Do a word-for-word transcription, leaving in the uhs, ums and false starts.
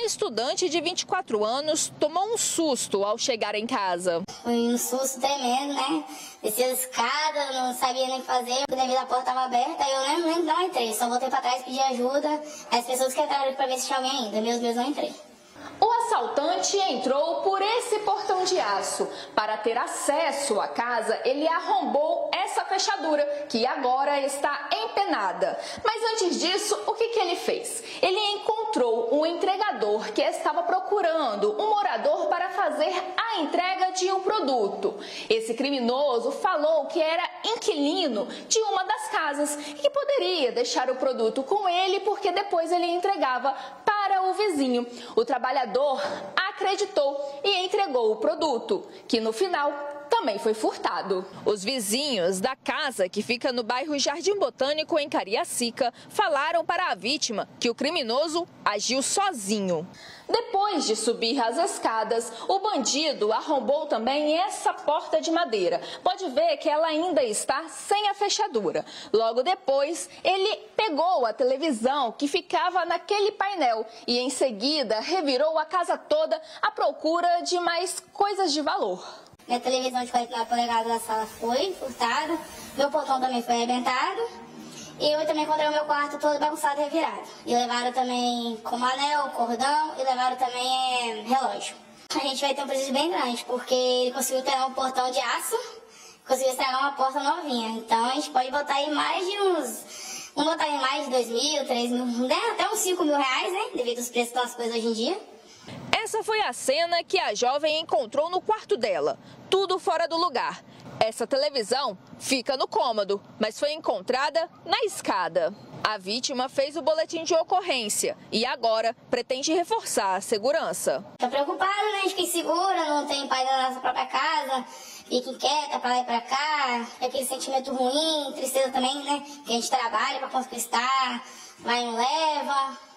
estudante de vinte e quatro anos tomou um susto ao chegar em casa. Foi um susto tremendo, né? Desci a escada, não sabia nem o que fazer, devido à porta estava aberta, eu nem, nem não entrei, só voltei para trás, pedi ajuda, as pessoas que entraram para ver se tinha alguém ainda, meus meus não entrei. O assaltante entrou por esse portão de aço. Para ter acesso à casa, ele arrombou essa fechadura, que agora está empenada. Mas antes disso, o que, que ele fez? Ele encontrou um entregador que estava procurando um morador para fazer a entrega de um produto. Esse criminoso falou que era inquilino de uma das casas e que poderia deixar o produto com ele porque depois ele entregava para o vizinho. O trabalhador acreditou e entregou o produto, que no final também foi furtado. Os vizinhos da casa, que fica no bairro Jardim Botânico, em Cariacica, falaram para a vítima que o criminoso agiu sozinho. Depois de subir as escadas, o bandido arrombou também essa porta de madeira. Pode ver que ela ainda está sem a fechadura. Logo depois, ele pegou a televisão que ficava naquele painel e em seguida revirou a casa toda à procura de mais coisas de valor. Minha televisão de quarenta e nove polegadas da sala foi furtada, meu portão também foi arrebentado. E eu também encontrei o meu quarto todo bagunçado e revirado. E levaram também como anel, cordão e levaram também é, relógio. A gente vai ter um prejuízo bem grande, porque ele conseguiu pegar um portão de aço, conseguiu estragar uma porta novinha. Então a gente pode botar aí mais de uns... Vamos botar aí mais de dois mil, três mil, né? Até uns cinco mil reais, né? Devido aos preços das coisas hoje em dia. Essa foi a cena que a jovem encontrou no quarto dela. Tudo fora do lugar. Essa televisão fica no cômodo, mas foi encontrada na escada. A vítima fez o boletim de ocorrência e agora pretende reforçar a segurança. Tô preocupada, né? A gente fica insegura, não tem pai da nossa própria casa, fica inquieta pra lá e pra cá, é aquele sentimento ruim, tristeza também, né? Que a gente trabalha pra conquistar, vai e não leva.